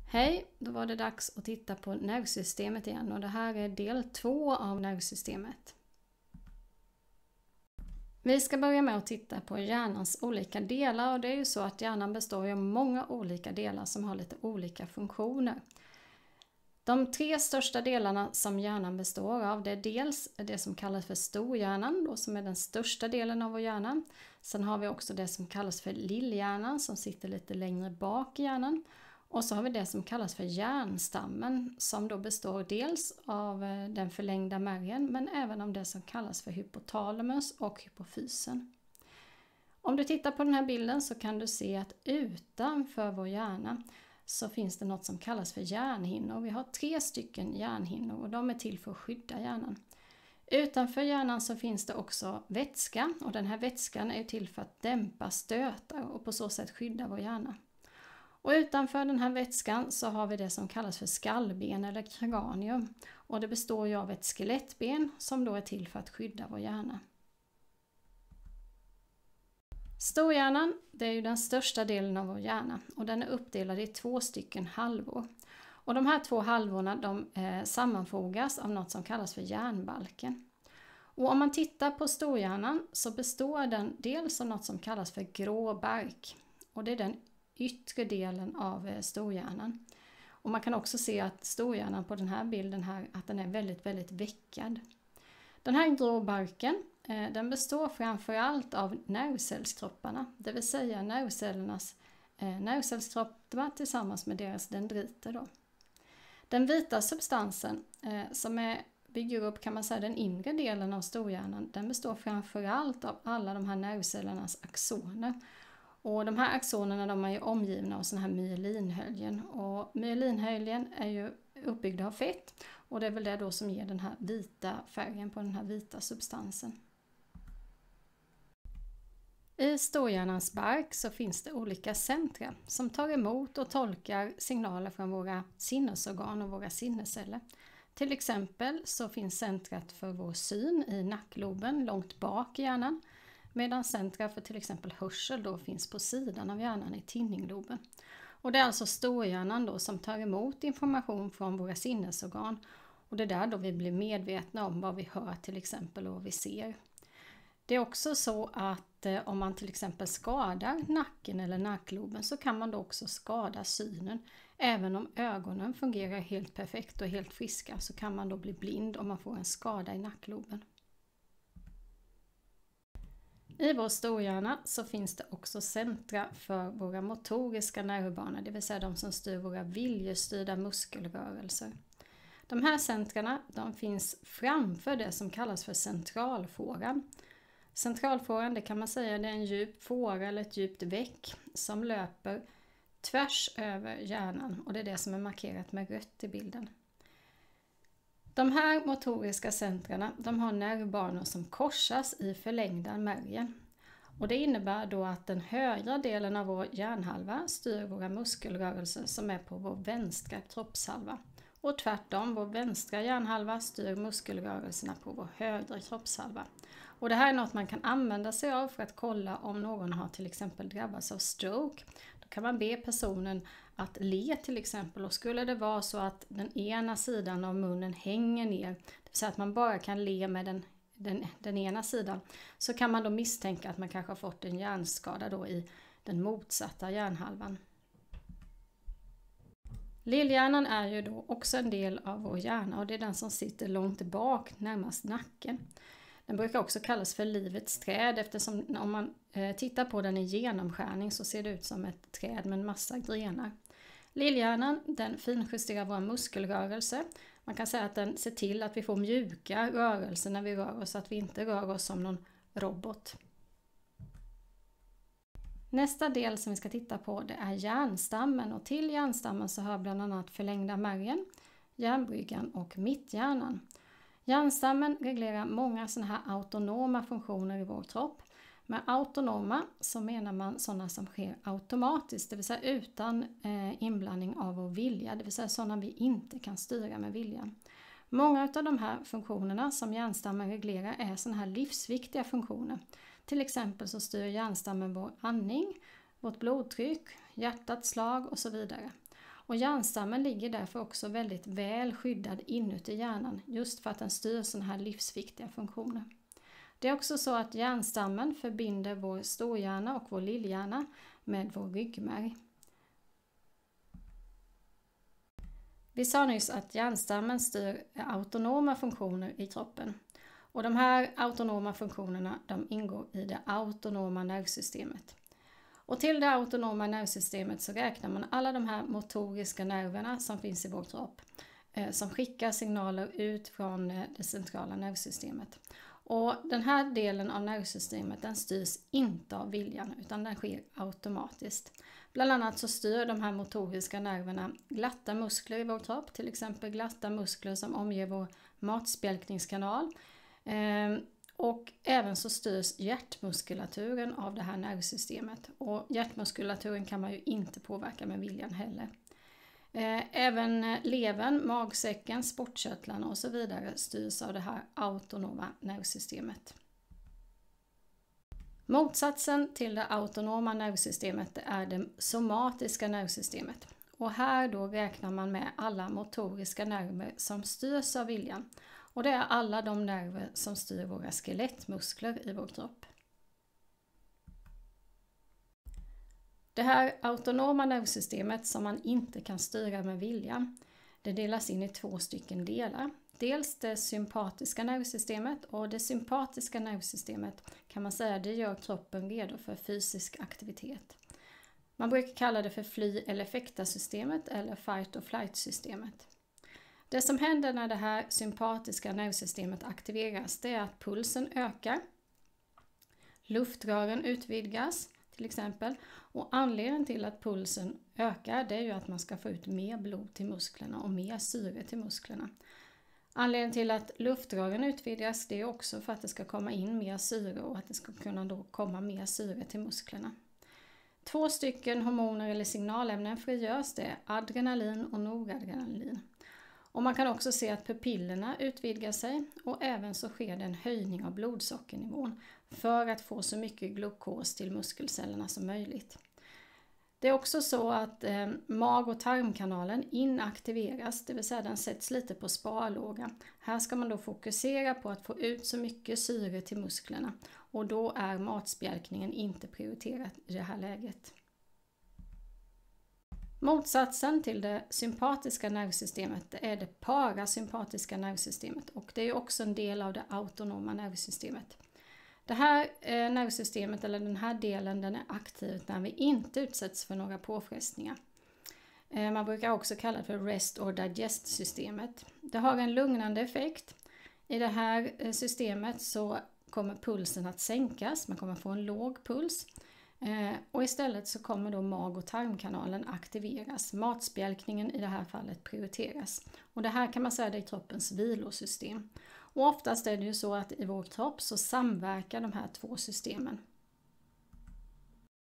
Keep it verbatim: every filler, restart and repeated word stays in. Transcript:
Hej, då var det dags att titta på nervsystemet igen och det här är del två av nervsystemet. Vi ska börja med att titta på hjärnans olika delar och det är ju så att hjärnan består av många olika delar som har lite olika funktioner. De tre största delarna som hjärnan består av det är dels det som kallas för storhjärnan då, som är den största delen av vår hjärna. Sen har vi också det som kallas för lillhjärnan som sitter lite längre bak i hjärnan. Och så har vi det som kallas för hjärnstammen som då består dels av den förlängda märgen men även av det som kallas för hypotalamus och hypofysen. Om du tittar på den här bilden så kan du se att utanför vår hjärna så finns det något som kallas för hjärnhinnor. Vi har tre stycken hjärnhinnor och de är till för att skydda hjärnan. Utanför hjärnan så finns det också vätska och den här vätskan är till för att dämpa stötar och på så sätt skydda vår hjärna. Och utanför den här vätskan så har vi det som kallas för skallben eller kranium. Och det består ju av ett skelettben som då är till för att skydda vår hjärna. Storhjärnan, det är ju den största delen av vår hjärna och den är uppdelad i två stycken halvor. Och de här två halvorna de eh, sammanfogas av något som kallas för hjärnbalken. Och om man tittar på storhjärnan så består den dels av något som kallas för grå bark. Och det är den yttre delen av storhjärnan. Och man kan också se att storhjärnan på den här bilden här att den är väldigt väldigt veckad. Den här grå barken eh, den består framförallt av nervcellskropparna, det vill säga nervcellernas eh, nervcellskroppar tillsammans med deras dendriter då. Den vita substansen eh, som är, bygger upp kan man säga den inre delen av storhjärnan, den består framförallt av alla de här nervcellernas axoner. Och de här axonerna de är ju omgivna av sådana här myelinhöljen och myelinhöljen är ju uppbyggda av fett och det är väl det då som ger den här vita färgen på den här vita substansen. I storhjärnans bark så finns det olika centra som tar emot och tolkar signaler från våra sinnesorgan och våra sinnesceller. Till exempel så finns centrat för vår syn i nackloben långt bak i hjärnan. Medan centra för till exempel hörsel då finns på sidan av hjärnan i tinningloben. Och det är alltså storhjärnan då som tar emot information från våra sinnesorgan. Och det är där då vi blir medvetna om vad vi hör till exempel och vad vi ser. Det är också så att eh, om man till exempel skadar nacken eller nackloben så kan man då också skada synen. Även om ögonen fungerar helt perfekt och helt friska så kan man då bli blind om man får en skada i nackloben. I vår storhjärna så finns det också centra för våra motoriska nervbanor, det vill säga de som styr våra viljestyrda muskelrörelser. De här centrarna de finns framför det som kallas för centralfåran. Centralfåran det kan man säga det är en djup fåra eller ett djupt veck som löper tvärs över hjärnan och det är det som är markerat med rött i bilden. De här motoriska centrarna de har nervbanor som korsas i förlängda märgen. Och det innebär då att den högra delen av vår hjärnhalva styr våra muskelrörelser som är på vår vänstra kroppshalva. Och tvärtom, vår vänstra hjärnhalva styr muskelrörelserna på vår högra kroppshalva. Och det här är något man kan använda sig av för att kolla om någon har till exempel drabbats av stroke. Då kan man be personen att le till exempel och skulle det vara så att den ena sidan av munnen hänger ner, det vill säga att man bara kan le med den, den, den ena sidan, så kan man då misstänka att man kanske har fått en hjärnskada då i den motsatta hjärnhalvan. Lillhjärnan är ju då också en del av vår hjärna och det är den som sitter långt bak närmast nacken. Den brukar också kallas för livets träd eftersom om man tittar på den i genomskärning så ser det ut som ett träd med en massa grenar. Lillhjärnan den finjusterar våra muskelrörelser. Man kan säga att den ser till att vi får mjuka rörelser när vi rör oss så att vi inte rör oss som någon robot. Nästa del som vi ska titta på det är hjärnstammen och till hjärnstammen så hör bland annat förlängda märgen, hjärnbryggan och mitthjärnan. Hjärnstammen reglerar många sådana här autonoma funktioner i vår kropp. Med autonoma så menar man sådana som sker automatiskt, det vill säga utan eh, inblandning av vår vilja, det vill säga sådana vi inte kan styra med viljan. Många av de här funktionerna som hjärnstammen reglerar är sådana här livsviktiga funktioner. Till exempel så styr hjärnstammen vår andning, vårt blodtryck, hjärtats slag och så vidare. Och hjärnstammen ligger därför också väldigt väl skyddad inuti hjärnan, just för att den styr sådana här livsviktiga funktioner. Det är också så att hjärnstammen förbinder vår storhjärna och vår lillhjärna med vår ryggmärg. Vi sa nyss att hjärnstammen styr autonoma funktioner i kroppen. Och de här autonoma funktionerna de ingår i det autonoma nervsystemet. Och till det autonoma nervsystemet så räknar man alla de här motoriska nerverna som finns i vår kropp. Eh, som skickar signaler ut från eh, det centrala nervsystemet. Och den här delen av nervsystemet den styrs inte av viljan utan den sker automatiskt. Bland annat så styr de här motoriska nerverna glatta muskler i vår kropp. Till exempel glatta muskler som omger vår matspjälkningskanal. Eh, och även så styrs hjärtmuskulaturen av det här nervsystemet. Och hjärtmuskulaturen kan man ju inte påverka med viljan heller. Eh, även levern, magsäcken, sportkörtlarna och så vidare styrs av det här autonoma nervsystemet. Motsatsen till det autonoma nervsystemet är det somatiska nervsystemet. Och här då räknar man med alla motoriska nerver som styrs av viljan. Och det är alla de nerver som styr våra skelettmuskler i vår kropp. Det här autonoma nervsystemet som man inte kan styra med viljan, det delas in i två stycken delar. Dels det sympatiska nervsystemet, och det sympatiska nervsystemet kan man säga det gör kroppen redo för fysisk aktivitet. Man brukar kalla det för fly- eller fäkta-systemet eller fight or flight-systemet. Det som händer när det här sympatiska nervsystemet aktiveras det är att pulsen ökar, luftrören utvidgas till exempel, och anledningen till att pulsen ökar det är ju att man ska få ut mer blod till musklerna och mer syre till musklerna. Anledningen till att luftrören utvidgas det är också för att det ska komma in mer syre och att det ska kunna då komma mer syre till musklerna. Två stycken hormoner eller signalämnen frigörs, det är adrenalin och noradrenalin. Och man kan också se att pupillerna utvidgar sig och även så sker det en höjning av blodsockernivån för att få så mycket glukos till muskelcellerna som möjligt. Det är också så att eh, mag- och tarmkanalen inaktiveras, det vill säga den sätts lite på sparlåga. Här ska man då fokusera på att få ut så mycket syre till musklerna och då är matspjälkningen inte prioriterat i det här läget. Motsatsen till det sympatiska nervsystemet är det parasympatiska nervsystemet och det är också en del av det autonoma nervsystemet. Det här eh, nervsystemet eller den här delen den är aktiv när vi inte utsätts för några påfrestningar. Eh, man brukar också kalla det för rest or digest systemet. Det har en lugnande effekt. I det här eh, systemet så kommer pulsen att sänkas, man kommer få en låg puls. Eh, och istället så kommer då mag- och tarmkanalen aktiveras. Matspjälkningen i det här fallet prioriteras. Och det här kan man säga det är kroppens vilosystem. Och oftast är det ju så att i vår kropp så samverkar de här två systemen.